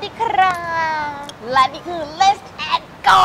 ดีครับและนี่คือ Let's and Go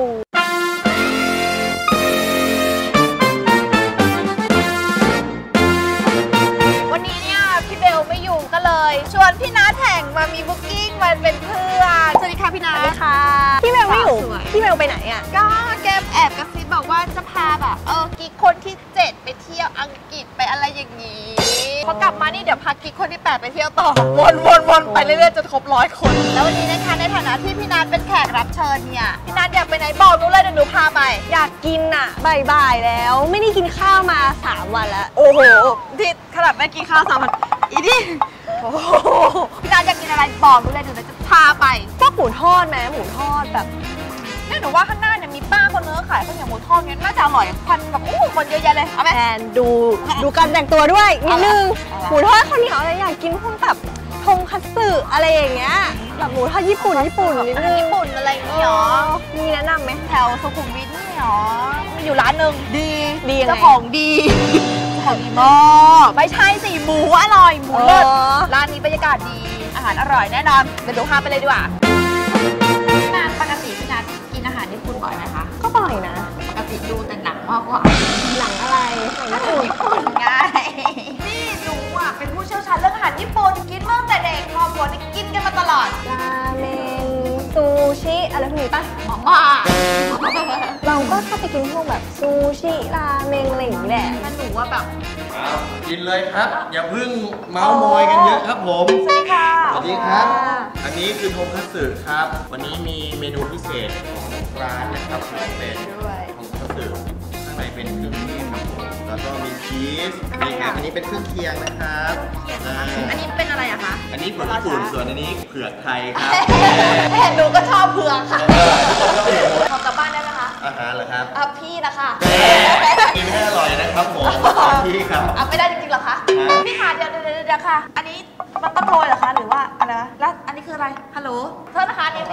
วันนี้เนี่ยพี่เบลไม่อยู่ก็เลยชวนพี่นัทแห่งมามีบุ๊กิ้งมาเป็นเพื่อนสวัสดีค่ะพี่นัทสวัสดีค่ะพี่เบลไม่อยู่พี่เบลไปไหนอ่ะก็แกแอบกระซิบบอกว่าจะพาแบบกิ๊กคนที่7ไปเที่ยวอังกฤษไปอะไรอย่างนี้พอกลับมานี่เดี๋ยวพากิ๊กคนที่8ไปเที่ยวต่อวนไปเรื่อยๆจนครบ100 คนแล้ววันนี้นะคะในฐานะที่พี่นัทเป็นแขกรับเชิญเนี่ยพี่นัทอยากไปไหนบอกหนูเลยเดี๋ยวหนูพาไปอยากกินอ่ะบ่ายๆแล้วไม่ได้กินข้าวมา3 วันแล้วโอ้โหที่ขนาดไม่กินข้าว3 วันอีนี่โอ้โหพี่นัทอยากกินอะไรบอกหนูเลยเดี๋ยวหนูจะพาไปพวกหมูทอดไหมหมูทอดแบบเนี่ยหนูว่าข้างหน้าเนี่ยมีป้าคนนึงขายข้าวเหนียวหมูทอดเนี่ยน่าจะอร่อยควันแบบคนเยอะแยะเลยเอาไหมแอนดูการแต่งตัวด้วยนิดนึงหมูทอดข้าวเหนียวอะไรอยากกินพวกแบบทงคัตสึอะไรอย่างเงี้ยแบบหมูทอดญี่ปุ่นนิดนึงญี่ปุ่นอะไรอย่างเงี้ยหรอมีแนะนำไหมแถวสุขุมวิทนี่หรอมีอยู่ร้านหนึ่งดียังไงเจ้าของดีมากไม่ใช่สิหมูอร่อยหมูเลิศร้านนี้บรรยากาศดีอาหารอร่อยแน่นอนเดี๋ยวดูพาไปเลยดีกว่าปกติพี่นัทกินอาหารญี่ปุ่นบ่อยไหมคะก็บ่อยนะปกติดูแต่หนังมากกว่าหนังอะไรหนังญี่ปุ่นไงนี่หนูอ่ะเป็นผู้เชี่ยวชาญเรื่องอาหารญี่ปุ่นกินมาตั้งแต่เด็กครอบครัวนี่กินกันมาตลอดราเมงซูชิอะไรพวกนี้ป่ะบ้าเราก็ชอบไปกินพวกแบบซูชิราเมงอะไรอย่างนี้แหละมันหนูว่าแบบกินเลยครับอย่าเพิ่งเมาส์มอยกันเยอะครับผมสวัสดีค่ะสวัสดีครับอันนี้คือทงคัตสึครับวันนี้มีเมนูพิเศษของร้านนะครับเป็นทงคัตสึข้างในเป็นเครื่องเทศครับผมแล้วก็มีชีสนี่ครับอันนี้เป็นเครื่องเคียงนะครับอันนี้เป็นอะไรอะคะอันนี้เผือกญี่ปุ่นส่วนอันนี้เผือกไทยครับเห็นหนูก็ชอบเผือกค่ะขอกลับบ้านได้ไหมคะอาหารเหรอครับพี่นะคะกินให้อร่อยนะครับผมพี่ครับไม่ได้จริงๆหรอคะพี่ค่ะเดี๋ยวค่ะอันนี้มันต้องโรยเหรอคะหรือว่าอะไรแล้วอันนี้คืออะไรฮัลโหลโทษนะคะอันนี้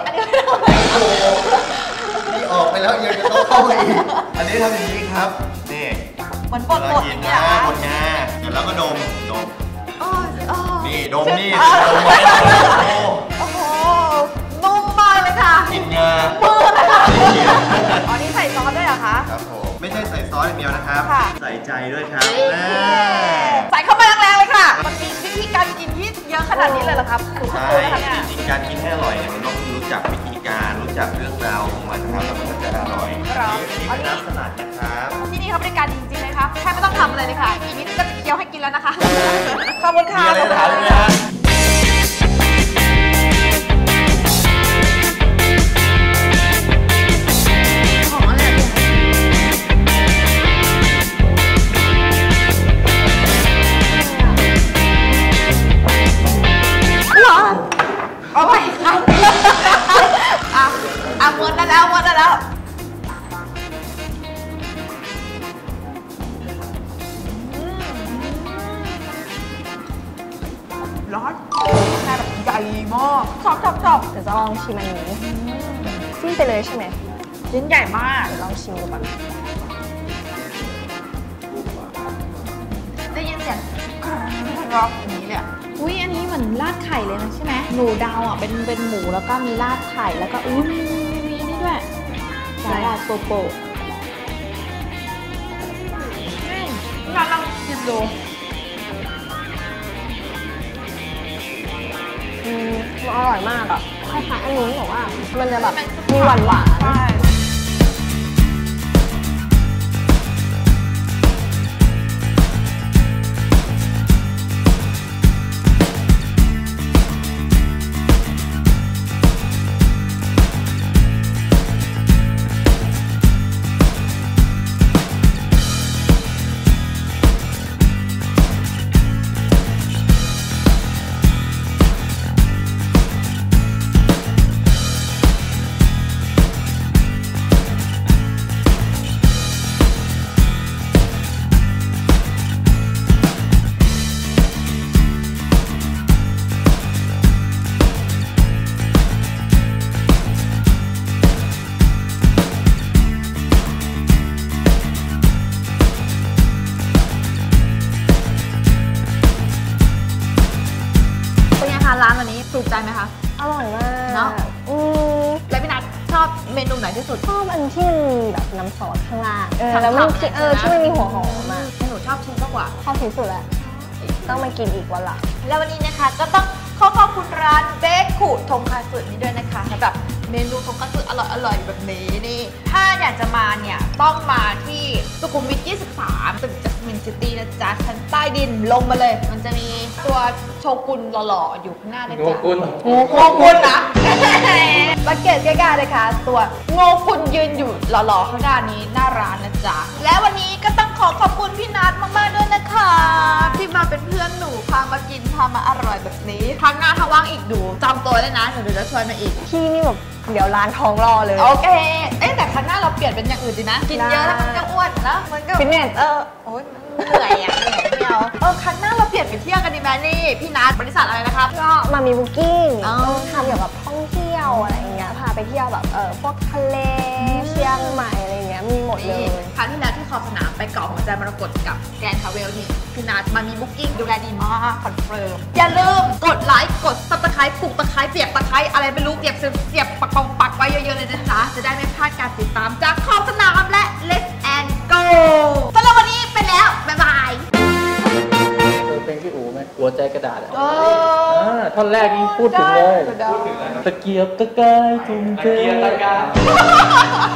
นี่ออกไปแล้วยังจะต้องเข้ามาอีกอันนี้ทำอย่างนี้ครับนี่เหมือนบดอย่างนี้นะคะบดงาเสร็จแล้วก็ดมนี่ดมนี่ดมไว้โอ้โหนุ่มมากเลยค่ะกินงามือเลยค่ะอ๋อนี่ใส่ซอสด้วยเหรอคะครับผมไม่ใช่ใส่ซอสอย่างเดียวนะครับใส่ใจด้วยครับใส่เข้ามาแรงๆเลยค่ะมันมีวิธีการกินที่เยอะขนาดนี้เลยเหรอครับใช่จริงๆการกินให้อร่อยเนี่ยมันต้องรู้จักวิธีการรู้จักเรื่องราวของมันนะครับแล้วมันก็จะอร่อยนี่เป็นน้ำสลัดนะครับที่นี่เขาบริการจริงๆเลยครับแค่ไม่ต้องทำอะไรเลยค่ะอีกนิดก็จะเคี้ยวให้กินแล้วนะคะขอบคุณค่ะมีอะไรถามไหมฮะเอาไปค่ะวนได้แล้วร้อนแค่แบบใหญ่มากชอบเดี๋ยวจะลองชิมอันนี้จิ้มไปเลยใช่ไหมชิ้นใหญ่มากเดี๋ยวลองชิมดูก่อนได้ยินเสียงกรอบอย่างนี้เลยอุ้ยอันนี้เหมือนราดไข่เลยนะใช่ไหมหนูดาวอ่ะเป็นหมูแล้วก็มีราดไข่แล้วก็มีนี่ด้วยสาหร่ายโปะงั้นลองชิมดูอร่อยมากอ่ะคล้ายๆอันนี้บอกว่ามันจะแบบมีหวานร่อยมากเนอะอืมแล้วพี่นัทชอบเมนูไหนที่สุดชอบอันที่มันมีแบบน้ำซอสข้างล่างฉ่ำๆแล้วมันนะที่มันมีหัวหอมอ่ะหนูชอบชีสมากกว่าชอบที่สุดแหละต้องมากินอีกวันละแล้ววันนี้นะคะก็ต้องขอขอบคุณร้านเบคุทงคาสึนี้ด้วยนะคะสำหรับเมนูทงคาสึอร่อยๆแบบนี้นี่ถ้าอยากจะมาเนี่ยต้องมาที่สุขุมวิท 23 ตึกจัสมินซิตี้นะจ๊ะชั้นใต้ดินลงมาเลย มันจะมีตัวโชกุนหล่อๆอยู่ข้างหน้านะจ๊ะโงกุนโงกุนนะ สังเกตใกล้ๆเลยค่ะตัวโงกุนยืนอยู่หล่อๆข้างหน้านี้หน้าร้านนะจ๊ะและวันนี้ก็ต้องขอบคุณพี่นัทมากๆด้วยนะคะที่มาเป็นเพื่อนหนูพามากินพามาอร่อยแบบนี้ครั้งหน้าถ้าว่างอีกดูจำตัวได้นะเดี๋ยวจะชวนมาอีกพี่นี่แบบเดี๋ยวร้านท้องรอเลยโอเคแต่ครั้งหน้าเราเปลี่ยนเป็นอย่างอื่นดีนะกินเยอะแล้วมันก็อ้วนนะมันก็ฟิตเนสโอ๊ยมันเหนื่อยอ่ะเหนื่อยไม่เอาครั้งหน้าเราเปลี่ยนไปเที่ยวกันดีไหมนี่พี่นัทบริษัทอะไรนะครับก็มามีบุ๊กิ้งอ๋อทำเกี่ยวกับท่องเที่ยวอะไรอย่างเงี้ยพาไปเที่ยวแบบพวกทะเลเชียงใหม่อะไรอย่างเงี้ยมีหมดเลยครั้งที่แล้วที่ขอบสนามไปเกาะหัวใจมรกตกับแกรนด์ทราเวลนี่พี่นัทมามีบุ๊กิ้งดูแลดีมากคอนเฟิร์มอย่าลืมกดไลค์กดซับสไครป์ปลูกตะไคร้เสียบตะไคร้อะไรไม่รู้เสียบปักไว้เยอะๆเลยนะจ๊ะจะได้ไม่พลาดการติดตามจากขอบสนามและ Let's and Go สำหรับวันนี้ไปแล้ว บ๊ายบายเพลงพี่อู๋ไหมหัวใจกระดาษอะโอ้ท่อนแรกนี่พูดถึงเลย ตะเกียบตะกายทุ่มเท